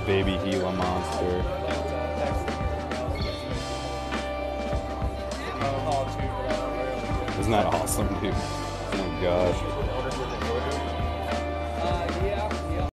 baby Gila monster. Isn't that awesome, dude? Oh my gosh.